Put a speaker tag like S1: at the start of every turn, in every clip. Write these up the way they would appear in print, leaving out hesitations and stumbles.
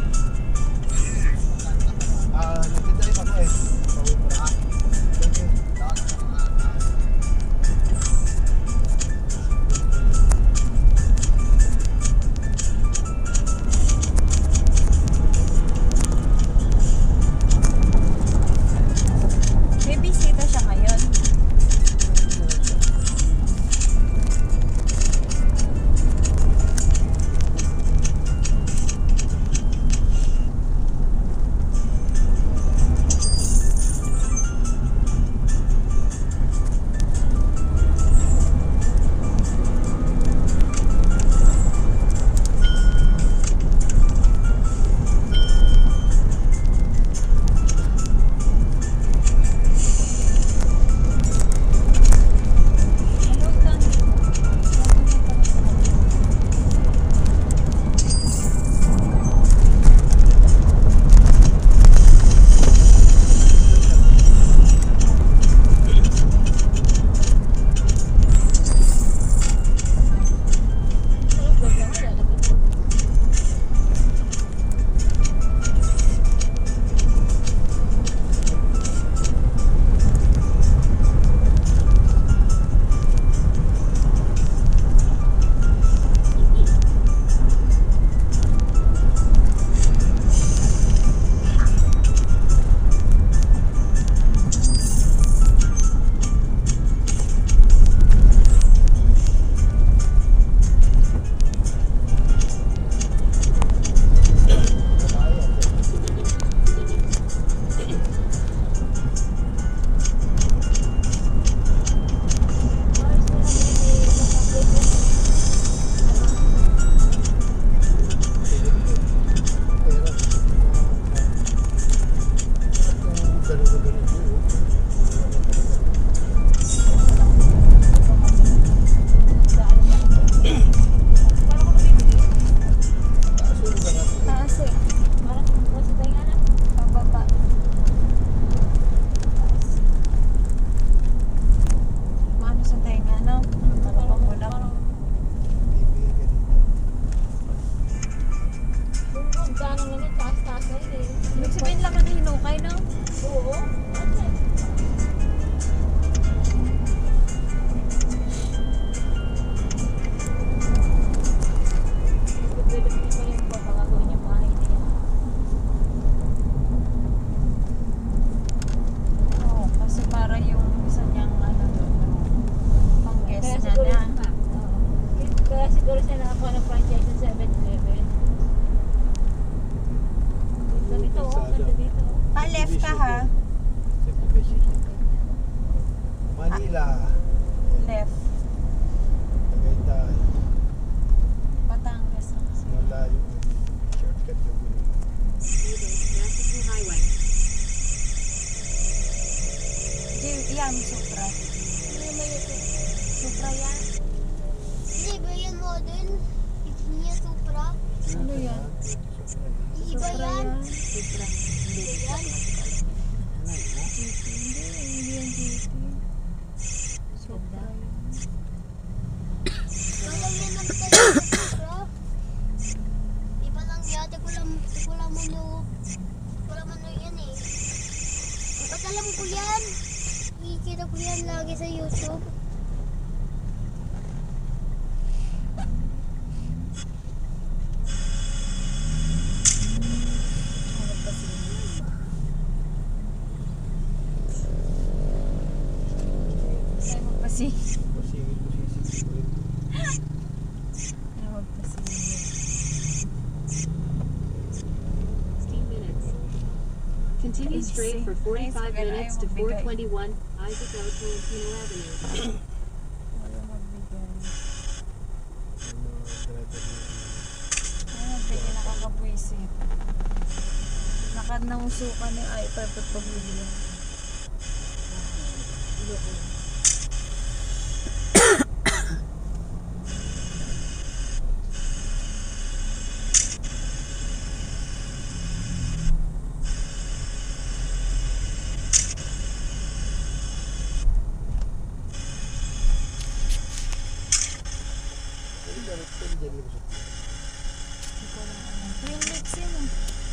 S1: Nagdadrive ako eh. Pauwi ko na. Thank you.
S2: May bisita siya ngayon.
S3: Siguro siya nakakuha ng franchise sa 7-Eleven. Dito, ganda dito.
S2: Pa-left ka ha.
S1: Manila.
S2: Left.
S1: Tagaytay.
S2: Batangas.
S1: Malayo. Shortcut yung
S3: National Highway.
S2: Yan, Supra. Supra yan.
S4: Hindi ba yan model? Niya Supra?
S2: Ano yan?
S4: Iba yan?
S2: Supra.
S4: Iba yan?
S2: Hindi yan GT. Supra yan.
S4: Walang yan ang talaga Supra? Iba lang yata ko lang mano yan eh. Ba't alam ko yan? Ikita ko yan lagi sa YouTube.
S2: Kasi
S1: Pusingin ko sisig.
S3: Continue straight for 45 minutes to 421
S2: 421
S3: Isaac L. Tolentino Avenue.
S2: wala magbigay.
S1: Driver
S2: Ay, magbigay nakakapwisit. Nakanausukan ni i5 at pabili. Twin Lakes yun eh.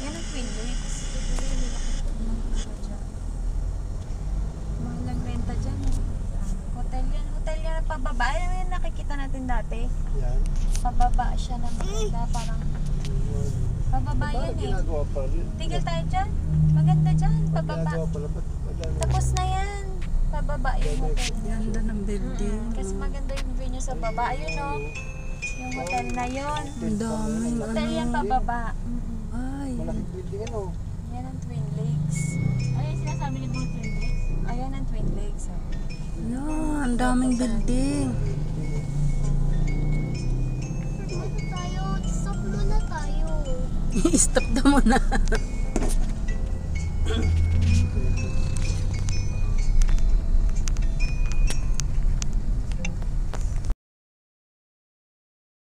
S2: pababa. Ayun yung nakikita natin dati.
S1: Yan.
S2: Pababa siya na maganda. Parang pababa
S1: Parang
S2: yan eh.
S1: ginagawa pa rin.
S2: Tigil tayo dyan. Maganda dyan. Pababa.
S1: Ginagawa pala. Ba't wala na?
S2: Tapos na yan. Pababa yung hotel niya.
S5: Ganda ng building.
S2: Kasi maganda yung view niya sa baba. Ayun o. Yung hotel na yun.
S5: Ang daming
S2: Hotel yan
S5: ano.
S2: pababa.
S5: Ay.
S1: Malaking building ano.
S2: Yan ang Twin Lakes.
S3: Ano yung sinasabi ni Bang Twin Lakes?
S2: Ayan ang Twin Lakes. Oh.
S5: Yan, ang daming building.
S4: Muna tayo. Stop muna tayo.
S5: Stop na muna.